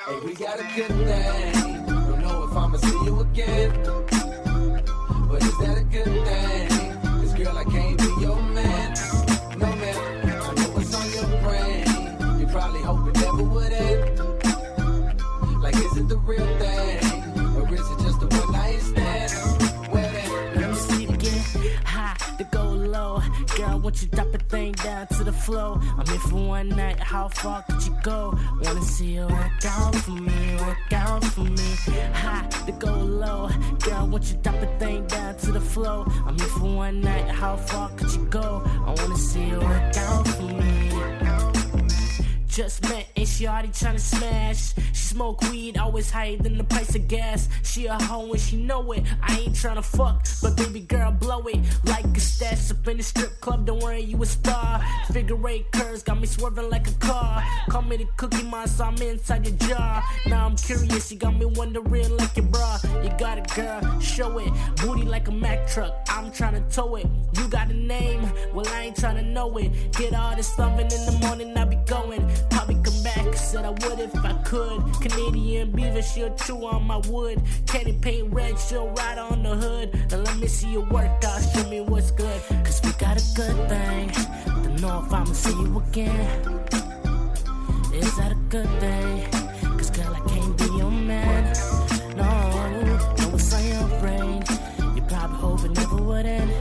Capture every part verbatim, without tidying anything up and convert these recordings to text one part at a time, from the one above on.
Hey, we got a good thing. Don't know if I'ma see you again, but is that a good thing? 'Cause girl, I can't be your man. No man, I know what's on your brain. You probably hope it never would end. Like, is it the real thing, or is it just a one night stand? Well then, let me see it again. High to go low. Girl, won't you drop a thing down to the floor? I'm here for one night, how far could you go? Wanna see you work out for me, work out for me. High to go low. Girl, won't you drop a thing down to the floor? I'm here for one night, how far could you go? I wanna see you work out for me. Just met and she already tryna smash. She smoke weed, always higher than the price of gas. She a hoe and she know it. I ain't tryna fuck, but baby girl blow it like a stash up in the strip club. Don't worry, you a star. Figure eight curves got me swerving like a car. Call me the cookie monster, I'm inside your jar. Now I'm curious, you got me wondering like your bra. You got it, girl, show it. Booty like a Mack truck, I'm tryna tow it. You got a name, well I ain't tryna know it. Get all this loving in the morning, I be going. Probably come back, said I would if I could. Canadian beaver, she'll chew on my wood. Candy paint red, she'll ride on the hood. Now let me see your workout, show me what's good. Cause we got a good thing. Don't know if I'ma see you again. Is that a good thing? Cause girl, I can't be your man. No, no, it's on your brain. You probably hope it never would end.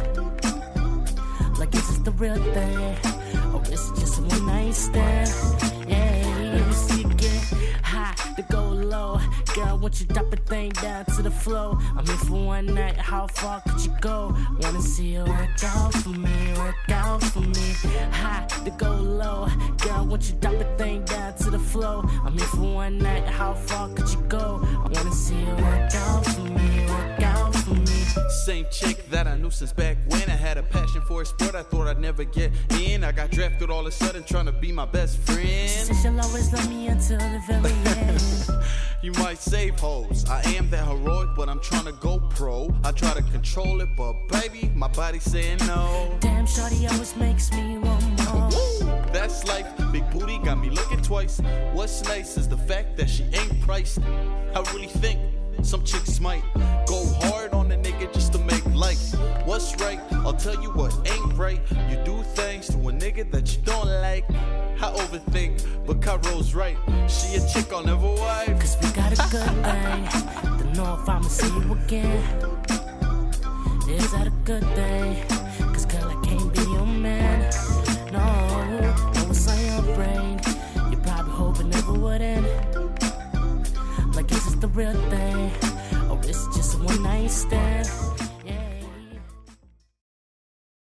Like, is this the real thing? Or is it just a one night stand? Yeah, let me see you get high to go low. Girl, won't you drop a thing down to the floor? I'm here for one night, how far could you go? Wanna see you work out for me, work out for me. High to go low. Girl, won't you drop a thing down to the floor? I'm here for one night, how far could you go? I wanna see you work out for me, work out for me. Same chick that I knew since back when. I had a passion for a sport I thought I'd never get in. I got drafted all of a sudden trying to be my best friend. She said she'll always love me until the very end. You might save hoes, I am that heroic, but I'm trying to go pro. I try to control it, but baby, my body's saying no. Damn, shorty always makes me want more. That's life, big booty got me looking twice. What's nice is the fact that she ain't priced. I really think some chicks might go hard on a nigga just to make life. What's right? I'll tell you what ain't right. You do things to a nigga that you don't like. I overthink, but Cairo's right. She a chick I'll never wife. Cause we got a good thing. Don't know if I'ma see you again. Is that a good thing? Cause girl, I can't be your man. No, no, it's on your brain. You probably hope it never would end. Like, is this the real thing? Or is it just a one night stand?